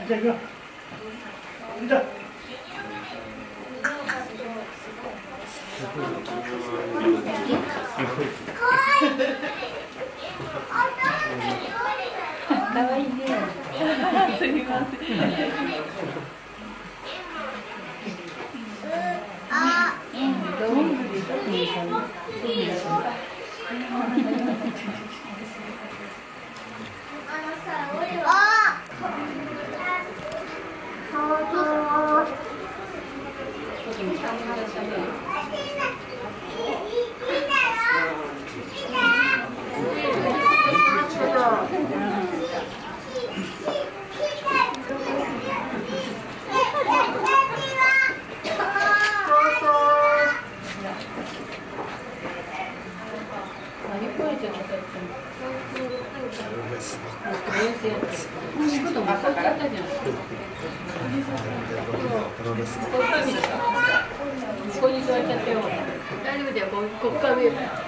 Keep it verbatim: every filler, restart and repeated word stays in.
じゃあ行くよ。じゃあ。 かわいいね。すみません。あ、うん、どうも。ここに座っちゃってよ。大丈夫だよ、ここから見える。